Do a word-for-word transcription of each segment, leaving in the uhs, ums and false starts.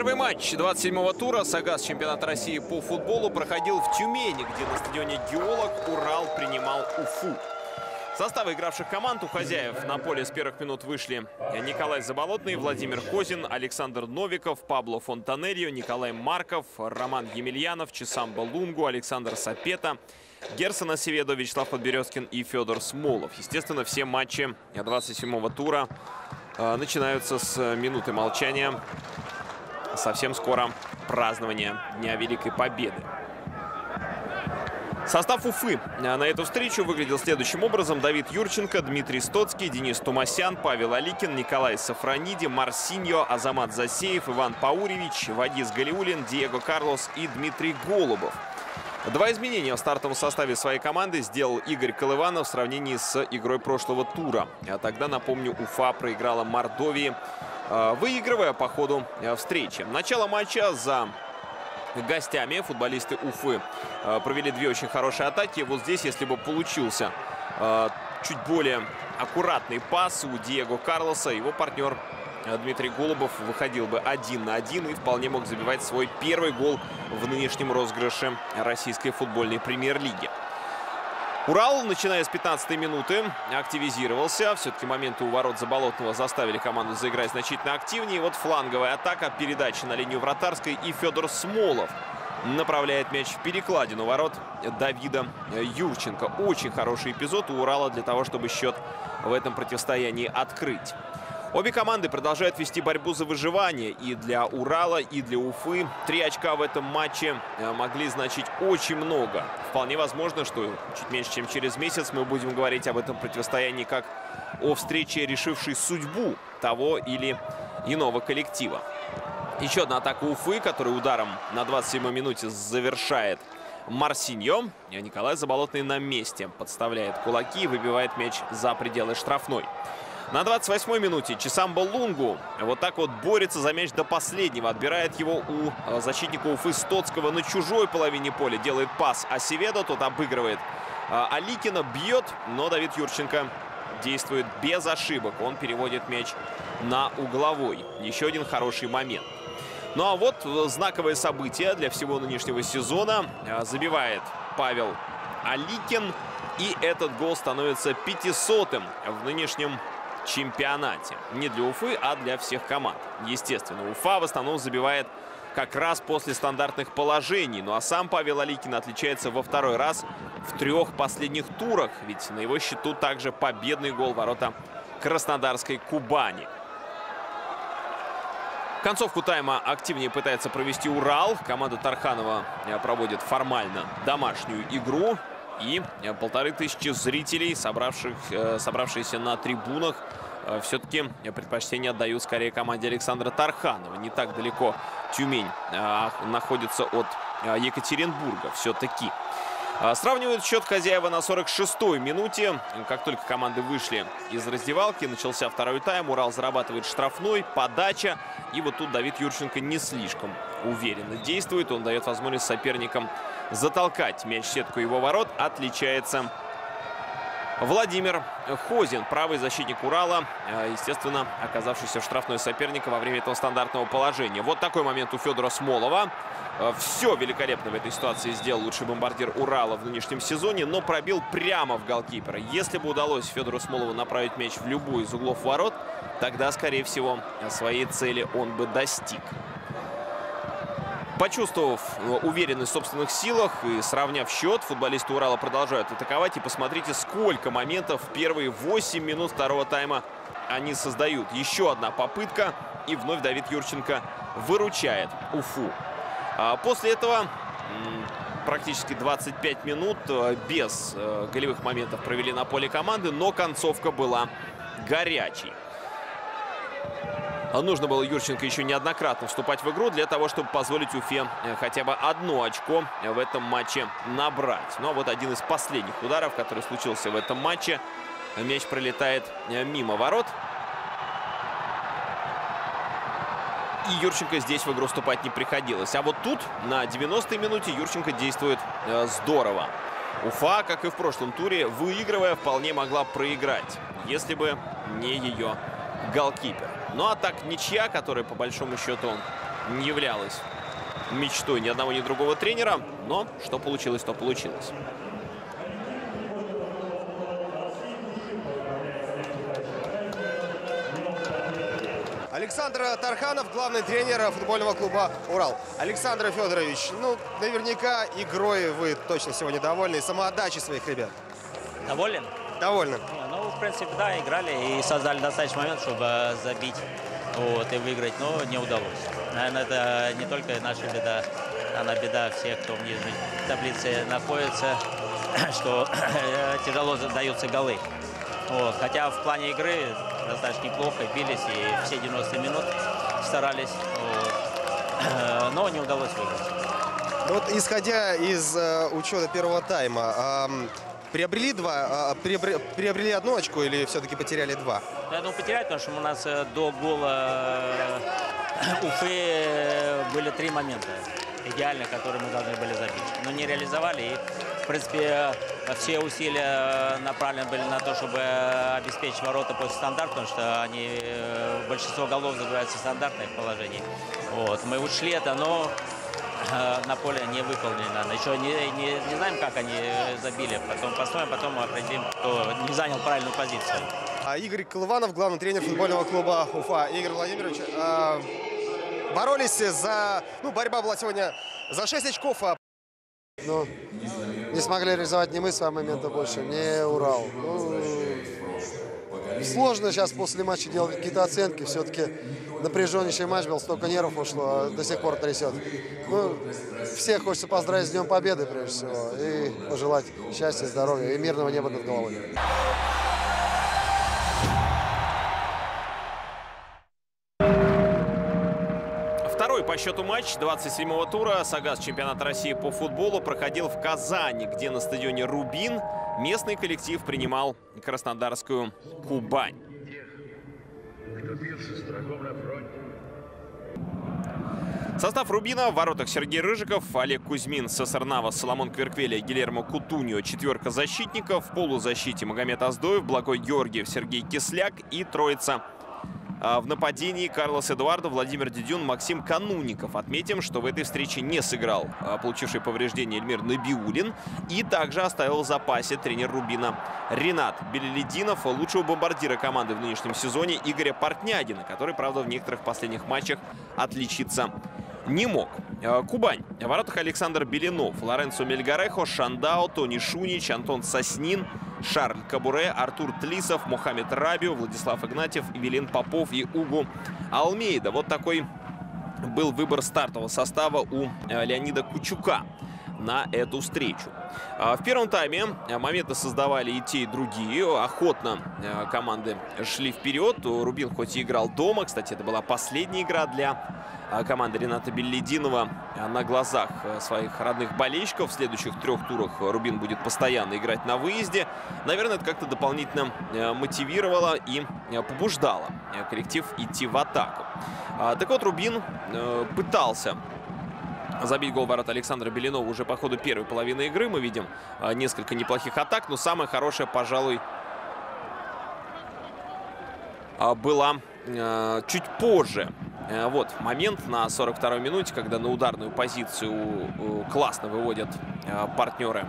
Первый матч двадцать седьмого тура Сагаз чемпионата России по футболу проходил в Тюмени, где на стадионе «Геолог» Урал принимал Уфу. Составы игравших команд у хозяев на поле с первых минут вышли Николай Заболотный, Владимир Козин, Александр Новиков, Пабло Фонтанерьо, Николай Марков, Роман Емельянов, Чесамба Лунгу, Александр Сапета, Герсон Асеведо, Вячеслав Подберезкин и Федор Смолов. Естественно, все матчи двадцать седьмого тура э, начинаются с минуты молчания. Совсем скоро празднование Дня Великой Победы. Состав Уфы на эту встречу выглядел следующим образом. Давид Юрченко, Дмитрий Стоцкий, Денис Тумасян, Павел Аликин, Николай Сафрониди, Марсиньо, Азамат Засеев, Иван Пауревич, Вадис Галиулин, Диего Карлос и Дмитрий Голубов. Два изменения в стартовом составе своей команды сделал Игорь Колыванов в сравнении с игрой прошлого тура. А тогда, напомню, Уфа проиграла Мордовии, выигрывая по ходу встречи. Начало матча за гостями футболисты Уфы провели две очень хорошие атаки. Вот здесь, если бы получился чуть более аккуратный пас у Диего Карлоса, его партнер Дмитрий Голубов выходил бы один на один и вполне мог забивать свой первый гол в нынешнем розыгрыше российской футбольной премьер-лиги. Урал, начиная с пятнадцатой минуты, активизировался. Все-таки моменты у ворот Заболотного заставили команду заиграть значительно активнее. И вот фланговая атака, передача на линию вратарской. И Федор Смолов направляет мяч в перекладину ворот Давида Юрченко. Очень хороший эпизод у Урала для того, чтобы счет в этом противостоянии открыть. Обе команды продолжают вести борьбу за выживание. И для Урала, и для Уфы три очка в этом матче могли значить очень много. Вполне возможно, что чуть меньше, чем через месяц мы будем говорить об этом противостоянии как о встрече, решившей судьбу того или иного коллектива. Еще одна атака Уфы, которую ударом на двадцать седьмой минуте завершает Марсиньо. Николай Заболотный на месте подставляет кулаки и выбивает мяч за пределы штрафной. На двадцать восьмой минуте Чесамба Лунгу вот так вот борется за мяч до последнего. Отбирает его у защитника Уфы Стоцкого на чужой половине поля. Делает пас Асеведо, тот обыгрывает Аликина, бьет, но Давид Юрченко действует без ошибок. Он переводит мяч на угловой. Еще один хороший момент. Ну а вот знаковое событие для всего нынешнего сезона. Забивает Павел Аликин. И этот гол становится пятисотым в нынешнем чемпионате. Не для Уфы, а для всех команд. Естественно, Уфа в основном забивает как раз после стандартных положений. Ну а сам Павел Аликин отличается во второй раз в трех последних турах. Ведь на его счету также победный гол ворота краснодарской Кубани. Концовку тайма активнее пытается провести Урал. Команда Тарханова проводит формально домашнюю игру. И полторы тысячи зрителей, собравших, собравшиеся на трибунах, все-таки предпочтение отдают скорее команде Александра Тарханова. Не так далеко Тюмень находится от Екатеринбурга все-таки. Сравнивают счет хозяева на сорок шестой минуте. Как только команды вышли из раздевалки, начался второй тайм. Урал зарабатывает штрафной, подача. И вот тут Давид Юрченко не слишком уверенно действует. Он дает возможность соперникам затолкать мяч в сетку его ворот. Отличается Владимир Козин, правый защитник Урала, естественно, оказавшийся в штрафной соперника во время этого стандартного положения. Вот такой момент у Федора Смолова. Все великолепно в этой ситуации сделал лучший бомбардир Урала в нынешнем сезоне, но пробил прямо в голкипера. Если бы удалось Федору Смолову направить мяч в любой из углов ворот, тогда, скорее всего, своей цели он бы достиг. Почувствовав уверенность в собственных силах и сравняв счет, футболисты Урала продолжают атаковать. И посмотрите, сколько моментов в первые восемь минут второго тайма они создают. Еще одна попытка, и вновь Давид Юрченко выручает Уфу. После этого практически двадцать пять минут без голевых моментов провели на поле команды, но концовка была горячей. Нужно было Юрченко еще неоднократно вступать в игру для того, чтобы позволить Уфе хотя бы одно очко в этом матче набрать. Но вот один из последних ударов, который случился в этом матче. Мяч пролетает мимо ворот. И Юрченко здесь в игру вступать не приходилось. А вот тут на девяностой минуте Юрченко действует здорово. Уфа, как и в прошлом туре, выигрывая, вполне могла проиграть, если бы не ее голкипер. Ну а так ничья, которая по большому счету не являлось мечтой ни одного, ни другого тренера. Но что получилось, то получилось. Александр Тарханов, главный тренер футбольного клуба «Урал». Александр Федорович, ну, наверняка игрой вы точно сегодня довольны, и самоотдачей своих ребят. Доволен? Довольны. Ну, в принципе, да, играли и создали достаточный момент, чтобы забить вот, и выиграть, но не удалось. Наверное, это не только наша беда, она беда всех, кто в нижней таблице находится, что тяжело задаются голы. Вот. Хотя в плане игры достаточно неплохо бились и все девяносто минут старались, вот. Но не удалось выиграть. Ну, вот, исходя из э, учета первого тайма, э, приобрели два, э, приобрели, приобрели одну очко или все-таки потеряли два? Я думаю, потеряли, потому что у нас до гола Уфы были три момента идеальных, которые мы должны были забить, но не реализовали. И, в принципе, все усилия направлены были на то, чтобы обеспечить ворота после стандарта, потому что они, большинство голов забиваются в стандартных положениях. Вот. Мы учли это, но на поле не выполнили. Еще не, не, не знаем, как они забили. Потом посмотрим, потом мы определим, кто не занял правильную позицию. А Игорь Колыванов, главный тренер футбольного клуба Уфа. Игорь Владимирович, э, боролись за... Ну, борьба была сегодня за шесть очков. А... Ну, не смогли реализовать ни мы свои моменты больше, ни Урал. Ну, сложно сейчас после матча делать какие-то оценки. Все-таки напряженнейший матч был, столько нервов ушло, до сих пор трясет. Ну, всех хочется поздравить с Днем Победы, прежде всего, и пожелать счастья, здоровья и мирного неба над головой. Второй по счету матч двадцать седьмого тура Сагаз чемпионата России по футболу проходил в Казани, где на стадионе «Рубин» местный коллектив принимал краснодарскую «Кубань». Состав «Рубина» в воротах: Сергей Рыжиков, Олег Кузьмин, Сесарнава, Соломон Кверквеля, Гильермо Кутуньо. Четверка защитников. В полузащите Магомед Аздоев, Благой Георгиев, Сергей Кисляк и троица в нападении: Карлос Эдуардо, Владимир Дедюн, Максим Канунников. Отметим, что в этой встрече не сыграл получивший повреждение Эльмир Набиуллин. И также оставил в запасе тренер «Рубина» Ренат Белелединов, лучшего бомбардира команды в нынешнем сезоне Игоря Портнягина, который, правда, в некоторых последних матчах отличиться не мог. Кубань. В воротах Александр Беленов, Лоренцо Мельгарехо, Шандао, Тони Шунич, Антон Соснин, Шарль Кабуре, Артур Тлисов, Мухаммед Рабио, Владислав Игнатьев, Велин Попов и Угу Алмейда. Вот такой был выбор стартового состава у Леонида Кучука на эту встречу. В первом тайме моменты создавали и те, и другие. Охотно команды шли вперед. «Рубин» хоть и играл дома. Кстати, это была последняя игра для команды Рената Белелединова на глазах своих родных болельщиков. В следующих трех турах «Рубин» будет постоянно играть на выезде. Наверное, это как-то дополнительно мотивировало и побуждало коллектив идти в атаку. Так вот, «Рубин» пытался забить гол ворот Александра Беленова уже по ходу первой половины игры. Мы видим несколько неплохих атак, но самая хорошая, пожалуй, была чуть позже. Вот момент на сорок второй минуте, когда на ударную позицию классно выводят партнеры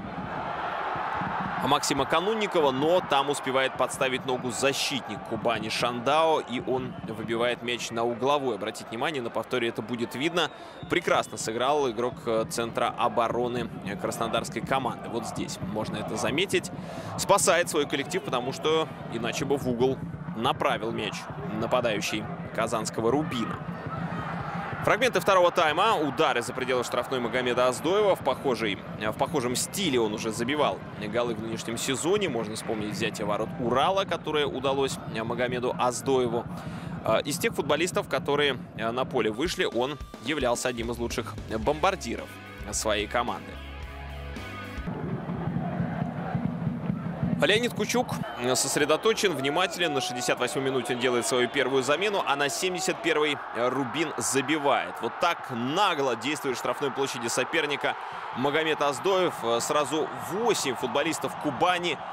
Максима Канунникова, но там успевает подставить ногу защитник Кубани Шандао, и он выбивает мяч на угловой. Обратите внимание, на повторе это будет видно. Прекрасно сыграл игрок центра обороны краснодарской команды. Вот здесь можно это заметить. Спасает свой коллектив, потому что иначе бы в угол направил мяч нападающий казанского «Рубина». Фрагменты второго тайма. Удары за пределы штрафной Магомеда Аздоева. В, похожей, в похожем стиле он уже забивал голы в нынешнем сезоне. Можно вспомнить взятие ворот Урала, которое удалось Магомеду Аздоеву. Из тех футболистов, которые на поле вышли, он являлся одним из лучших бомбардиров своей команды. Леонид Кучук сосредоточен, внимателен. На шестьдесят восьмой минуте он делает свою первую замену, а на семьдесят первой «Рубин» забивает. Вот так нагло действует в штрафной площади соперника Магомед Аздоев. Сразу восемь футболистов Кубани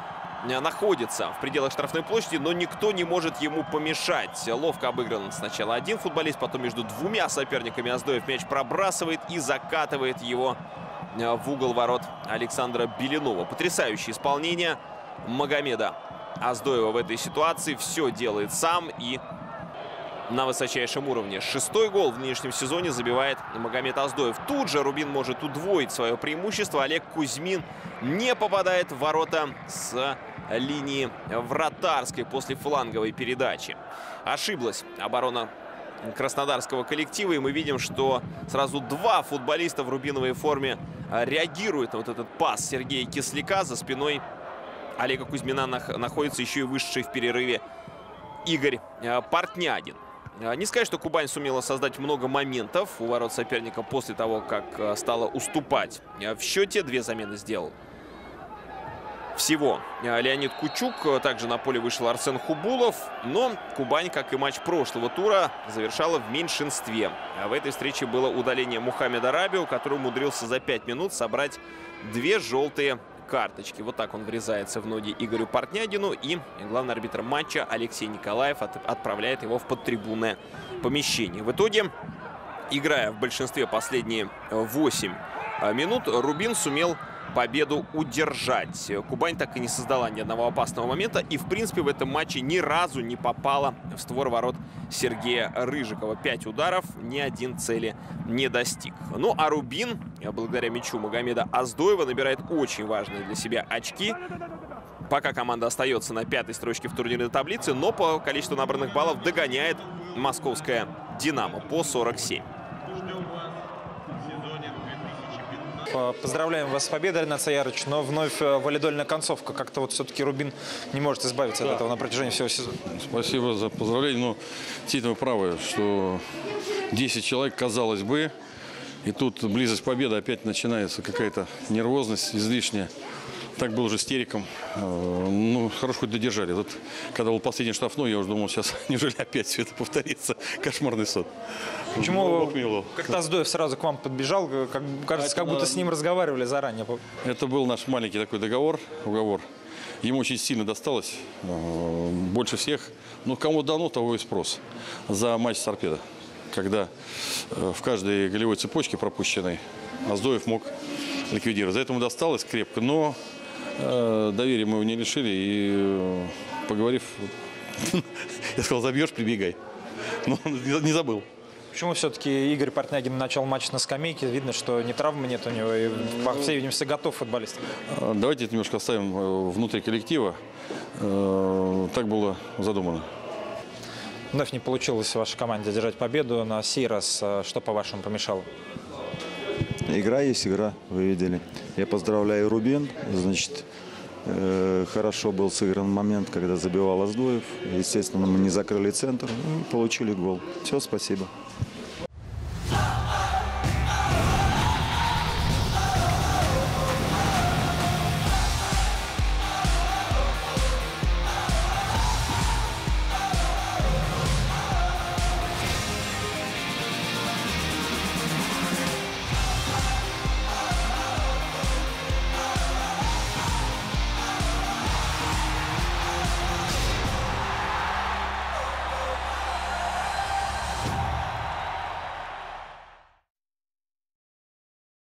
находится в пределах штрафной площади, но никто не может ему помешать. Ловко обыгран сначала один футболист, потом между двумя соперниками Аздоев мяч пробрасывает и закатывает его в угол ворот Александра Беленова. Потрясающее исполнение Магомеда Аздоева в этой ситуации. Все делает сам и на высочайшем уровне. Шестой гол в нынешнем сезоне забивает Магомед Аздоев. Тут же Рубин может удвоить свое преимущество. Олег Кузьмин не попадает в ворота с линии вратарской после фланговой передачи. Ошиблась оборона краснодарского коллектива, и мы видим, что сразу два футболиста в рубиновой форме реагируют на вот этот пас Сергея Кисляка. За спиной Олега Кузьмина находится еще и вышедший в перерыве Игорь Портнягин. Не сказать, что Кубань сумела создать много моментов у ворот соперника после того, как стала уступать в счете. Две замены сделал всего Леонид Кучук. Также на поле вышел Арсен Хубулов. Но Кубань, как и матч прошлого тура, завершала в меньшинстве. А в этой встрече было удаление Мухаммеда Рабио, который умудрился за пять минут собрать две желтые карточки. Вот так он врезается в ноги Игорю Портнягину. И главный арбитр матча Алексей Николаев от, отправляет его в подтрибунное помещение. В итоге, играя в большинстве последние восемь минут, Рубин сумел победу удержать. Кубань так и не создала ни одного опасного момента. И, в принципе, в этом матче ни разу не попала в створ ворот Сергея Рыжикова. Пять ударов, ни один цели не достиг. Ну, а Рубин, благодаря мячу Магомеда Аздоева, набирает очень важные для себя очки. Пока команда остается на пятой строчке в турнирной таблице, но по количеству набранных баллов догоняет московская «Динамо» по сорок семь. Поздравляем вас с победой, Ренат Саярович, но вновь валидольная концовка. Как-то вот все-таки Рубин не может избавиться да. от этого на протяжении всего сезона. Спасибо за поздравление, но действительно вы правы, что десять человек, казалось бы, и тут близость победы, опять начинается какая-то нервозность излишняя. Так был же истериком. Ну, хорошо хоть додержали. Вот, когда был последний штрафной, я уже думал, сейчас неужели опять все это повторится? Кошмарный сон. Почему как-то Аздоев сразу к вам подбежал? Как, кажется, как будто с ним разговаривали заранее. Это был наш маленький такой договор, уговор. Ему очень сильно досталось, больше всех. Но кому дано, того и спрос. За матч с «Торпедо». Когда в каждой голевой цепочке пропущенной Аздоев мог ликвидировать. За это ему досталось крепко, но э, доверия мы его не лишили. И э, поговорив, я сказал, забьешь, прибегай. Но не забыл. Почему все-таки Игорь Портнягин начал матч на скамейке? Видно, что ни травмы нет у него, и, по всей видимости, готов футболист. Давайте это немножко оставим внутри коллектива. Э, так было задумано. Вновь не получилось в вашей команде одержать победу. На сей раз что, по-вашему, помешало? Игра есть игра, вы видели. Я поздравляю Рубин. Значит, э, хорошо был сыгран момент, когда забивал Аздоев. Естественно, мы не закрыли центр, ну, получили гол. Все, спасибо.